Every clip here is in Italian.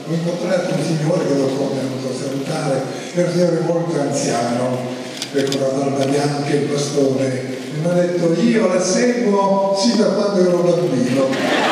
ho incontrato un signore che dopo mi è venuto a salutare, è un signore molto anziano, ecco, la barba bianca e il bastone, e mi ha detto: io la seguo sin da quando ero bambino.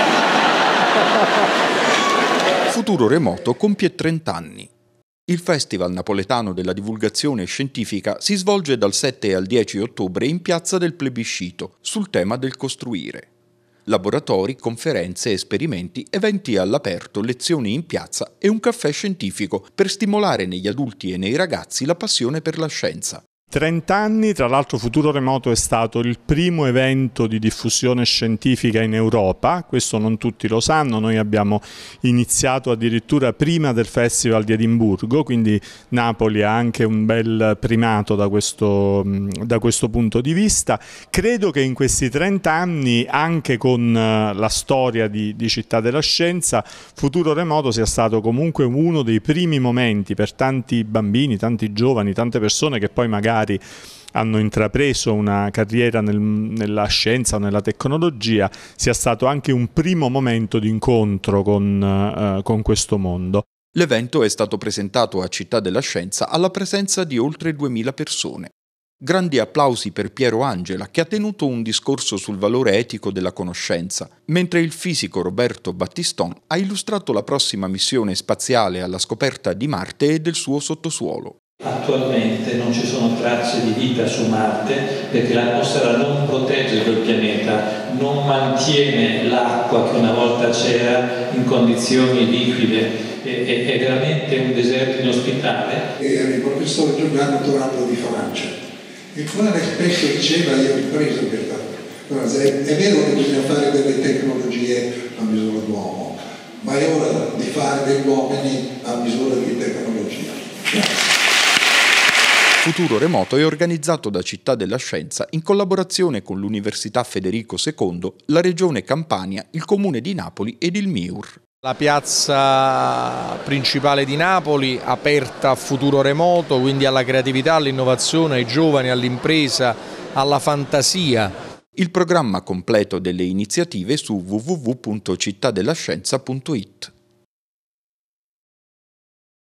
Futuro Remoto compie 30 anni. Il Festival Napoletano della Divulgazione Scientifica si svolge dal 7 al 10 ottobre in Piazza del Plebiscito sul tema del costruire. Laboratori, conferenze, esperimenti, eventi all'aperto, lezioni in piazza e un caffè scientifico per stimolare negli adulti e nei ragazzi la passione per la scienza. 30 anni, tra l'altro Futuro Remoto è stato il primo evento di diffusione scientifica in Europa, questo non tutti lo sanno, noi abbiamo iniziato addirittura prima del Festival di Edimburgo, quindi Napoli ha anche un bel primato da questo punto di vista. Credo che in questi 30 anni, anche con la storia di Città della Scienza, Futuro Remoto sia stato comunque uno dei primi momenti per tanti bambini, tanti giovani, tante persone che poi magari hanno intrapreso una carriera nella scienza o nella tecnologia, sia stato anche un primo momento di incontro con questo mondo. L'evento è stato presentato a Città della Scienza alla presenza di oltre 2000 persone. Grandi applausi per Piero Angela, che ha tenuto un discorso sul valore etico della conoscenza, mentre il fisico Roberto Battiston ha illustrato la prossima missione spaziale alla scoperta di Marte e del suo sottosuolo. Attualmente non ci sono tracce di vita su Marte perché l'atmosfera non protegge quel pianeta, non mantiene l'acqua che una volta c'era in condizioni liquide, è veramente un deserto inospitale. Era il professore Giuliano Turando di Francia, il quale spesso diceva: io ho ripreso questa cosa, è vero che bisogna fare delle tecnologie a misura d'uomo, ma è ora di fare degli uomini a misura di tecnologia. Grazie. Futuro Remoto è organizzato da Città della Scienza in collaborazione con l'Università Federico II, la Regione Campania, il Comune di Napoli ed il MIUR. La piazza principale di Napoli, aperta a futuro remoto, quindi alla creatività, all'innovazione, ai giovani, all'impresa, alla fantasia. Il programma completo delle iniziative su www.cittadellascienza.it.